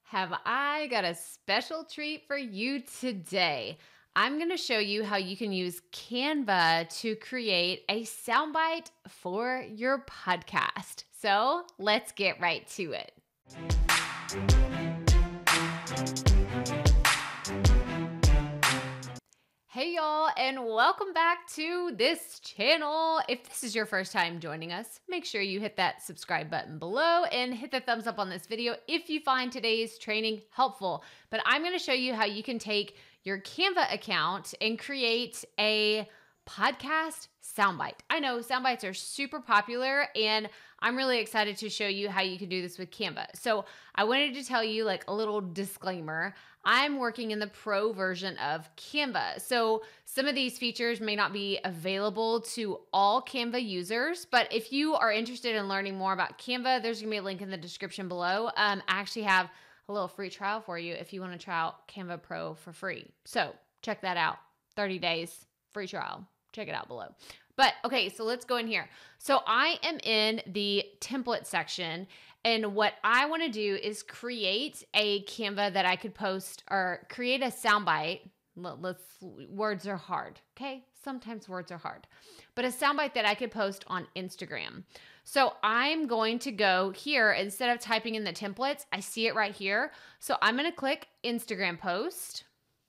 Have I got a special treat for you today? I'm going to show you how you can use Canva to create a soundbite for your podcast. So let's get right to it. Hey y'all, and welcome back to this channel. If this is your first time joining us, make sure you hit that subscribe button below and hit the thumbs up on this video if you find today's training helpful. But I'm going to show you how you can take your Canva account and create a podcast soundbite. I know soundbites are super popular, and I'm really excited to show you how you can do this with Canva. So I wanted to tell you like a little disclaimer. I'm working in the pro version of Canva. So some of these features may not be available to all Canva users, but if you are interested in learning more about Canva, there's gonna be a link in the description below. I actually have a little free trial for you if you wanna try out Canva Pro for free. So check that out, 30 days, free trial. Check it out below. But okay, so let's go in here. So I am in the template section, and what I want to do is create a Canva that I could post or create a soundbite. Words are hard, okay? Sometimes words are hard. But a soundbite that I could post on Instagram. So I'm going to go here, instead of typing in the templates, I see it right here. So I'm going to click Instagram post.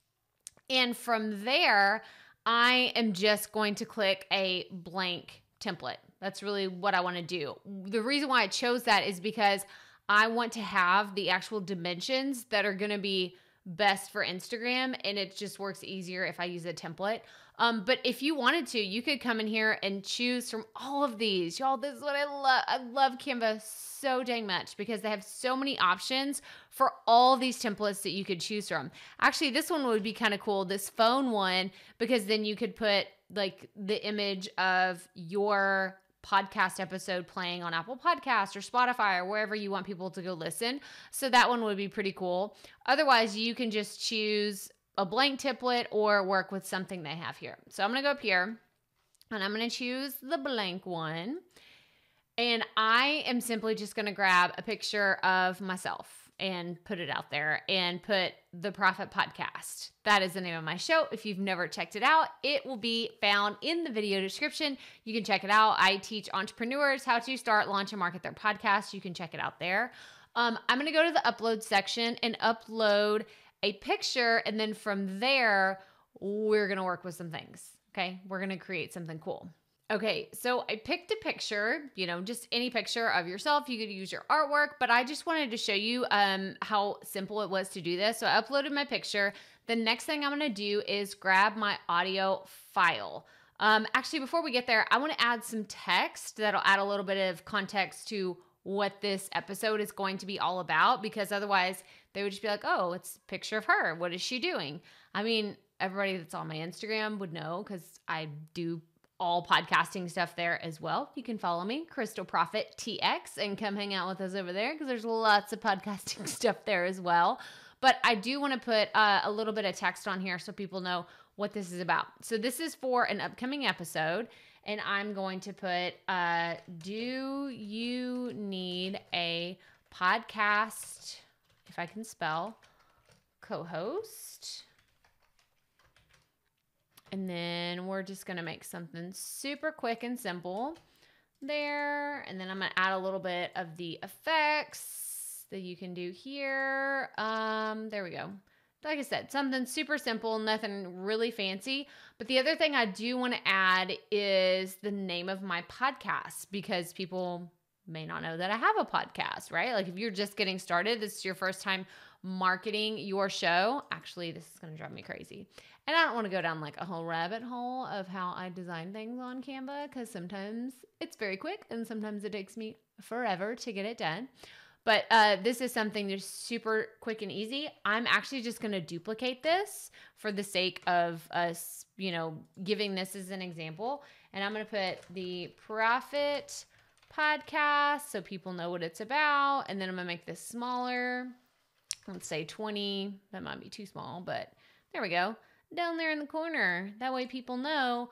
And from there, I am just going to click a blank template. That's really what I want to do. The reason why I chose that is because I want to have the actual dimensions that are going to be best for Instagram, and it just works easier if I use a template. But if you wanted to, you could come in here and choose from all of these. Y'all, this is what I love. I love Canva so dang much because they have so many options for all these templates that you could choose from. Actually, this one would be kind of cool, this phone one, because then you could put like the image of your podcast episode playing on Apple Podcasts or Spotify or wherever you want people to go listen. So that one would be pretty cool. Otherwise, you can just choose a blank template or work with something they have here. So I'm going to go up here and I'm going to choose the blank one. And I am simply just going to grab a picture of myself and put it out there and put the Proffitt Podcast. That is the name of my show. If you've never checked it out, it will be found in the video description. You can check it out. I teach entrepreneurs how to start, launch, and market their podcast. You can check it out there. I'm going to go to the upload section and upload a picture. And then from there, we're going to work with some things. Okay. We're going to create something cool. Okay, so I picked a picture, just any picture of yourself. You could use your artwork, but I just wanted to show you how simple it was to do this. So I uploaded my picture. The next thing I'm gonna do is grab my audio file. Actually, before we get there, I wanna add some text that'll add a little bit of context to what this episode is going to be all about, because otherwise they would just be like, oh, it's a picture of her. What is she doing? I mean, everybody that's on my Instagram would know because I do all podcasting stuff there as well. You can follow me, Crystal Proffitt TX, and come hang out with us over there because there's lots of podcasting stuff there as well. But I do want to put a little bit of text on here so people know what this is about. So this is for an upcoming episode, and I'm going to put, do you need a podcast, if I can spell, co-host? And then we're just going to make something super quick and simple there. And then I'm going to add a little bit of the effects that you can do here. There we go. Like I said, something super simple, nothing really fancy. But the other thing I do want to add is the name of my podcast, because people may not know that I have a podcast, right? Like if you're just getting started, this is your first time marketing your show. Actually, this is going to drive me crazy. And I don't want to go down like a whole rabbit hole of how I design things on Canva, because sometimes it's very quick and sometimes it takes me forever to get it done. But this is something that's super quick and easy. I'm actually just going to duplicate this for the sake of us, giving this as an example. And I'm going to put the Proffitt Podcast so people know what it's about. And then I'm going to make this smaller. Let's say 20. That might be too small, but there we go. Down there in the corner. That way people know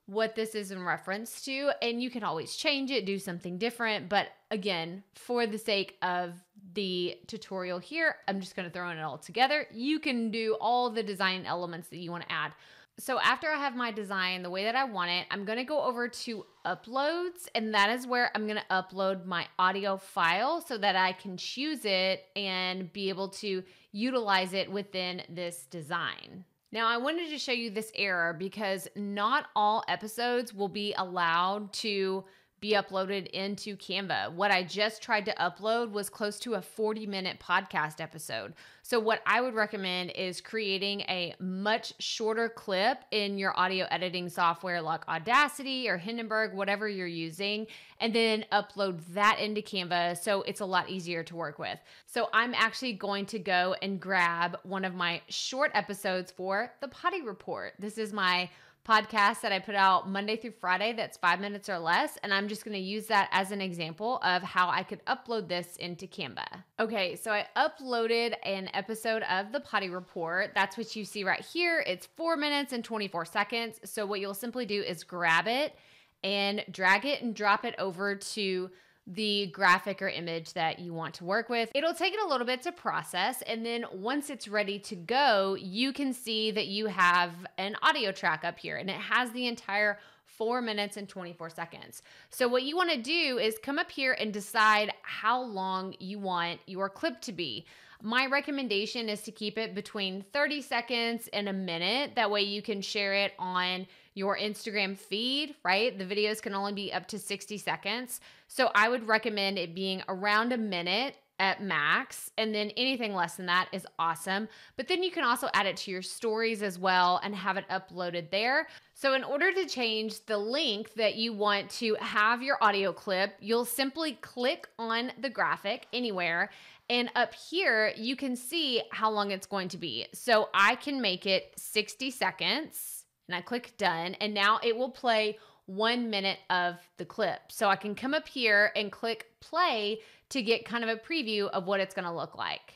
what this is in reference to, and you can always change it, do something different. But again, for the sake of the tutorial here, I'm just going to throw it all together. You can do all the design elements that you want to add. So after I have my design the way that I want it, I'm going to go over to uploads, and that is where I'm going to upload my audio file so that I can choose it and be able to utilize it within this design. Now, I wanted to show you this error because not all episodes will be allowed to be uploaded into Canva. What I just tried to upload was close to a 40-minute podcast episode. So what I would recommend is creating a much shorter clip in your audio editing software like Audacity or Hindenburg, whatever you're using, and then upload that into Canva so it's a lot easier to work with. So I'm actually going to go and grab one of my short episodes for the Poddy Report. This is my podcast that I put out Monday through Friday that's 5 minutes or less, and I'm just going to use that as an example of how I could upload this into Canva. Okay, so I uploaded an episode of the Poddy Report. That's what you see right here. It's 4 minutes and 24 seconds. So what you'll simply do is grab it and drag it and drop it over to the graphic or image that you want to work with. It'll take it a little bit to process, and then once it's ready to go, you can see that you have an audio track up here, and it has the entire 4 minutes and 24 seconds. So what you want to do is come up here and decide how long you want your clip to be. My recommendation is to keep it between 30 seconds and a minute. That way you can share it on your Instagram feed, right? The videos can only be up to 60 seconds. So I would recommend it being around a minute at max, and then anything less than that is awesome. But then you can also add it to your stories as well and have it uploaded there. So in order to change the length that you want to have your audio clip, you'll simply click on the graphic anywhere, and up here you can see how long it's going to be. So I can make it 60 seconds, and I click done, and now it will play 1 minute of the clip. So I can come up here and click play to get kind of a preview of what it's going to look like.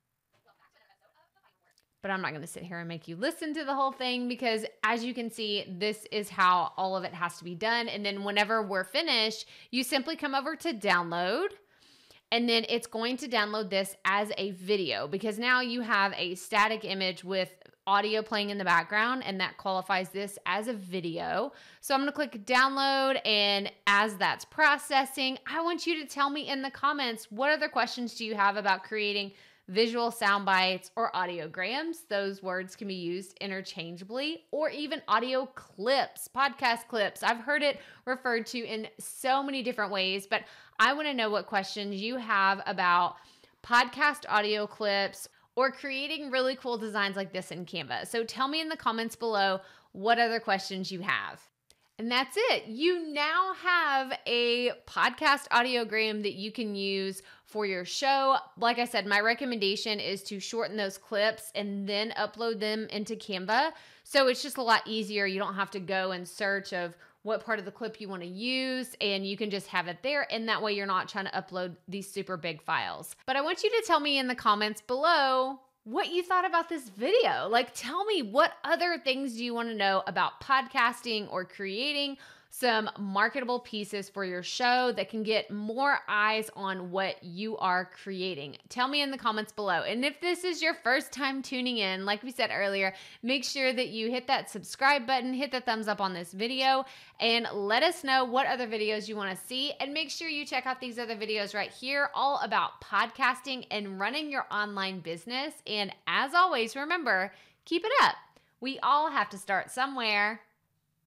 But I'm not going to sit here and make you listen to the whole thing because as you can see, this is how all of it has to be done. And then whenever we're finished, you simply come over to download, and then it's going to download this as a video because now you have a static image with audio playing in the background, and that qualifies this as a video. So I'm going to click download, and as that's processing, I want you to tell me in the comments, what other questions do you have about creating visual sound bites or audiograms? Those words can be used interchangeably, or even audio clips, podcast clips. I've heard it referred to in so many different ways, but I want to know what questions you have about podcast audio clips or creating really cool designs like this in Canva. So tell me in the comments below what other questions you have. And that's it. You now have a podcast audiogram that you can use for your show. Like I said, my recommendation is to shorten those clips and then upload them into Canva. So it's just a lot easier. You don't have to go and search of what part of the clip you want to use, and you can just have it there, and that way you're not trying to upload these super big files. But I want you to tell me in the comments below what you thought about this video. Like, tell me what other things do you want to know about podcasting or creating some marketable pieces for your show that can get more eyes on what you are creating. Tell me in the comments below. And if this is your first time tuning in, like we said earlier, make sure that you hit that subscribe button, hit the thumbs up on this video, and let us know what other videos you want to see. And make sure you check out these other videos right here, all about podcasting and running your online business. And as always, remember, keep it up. We all have to start somewhere.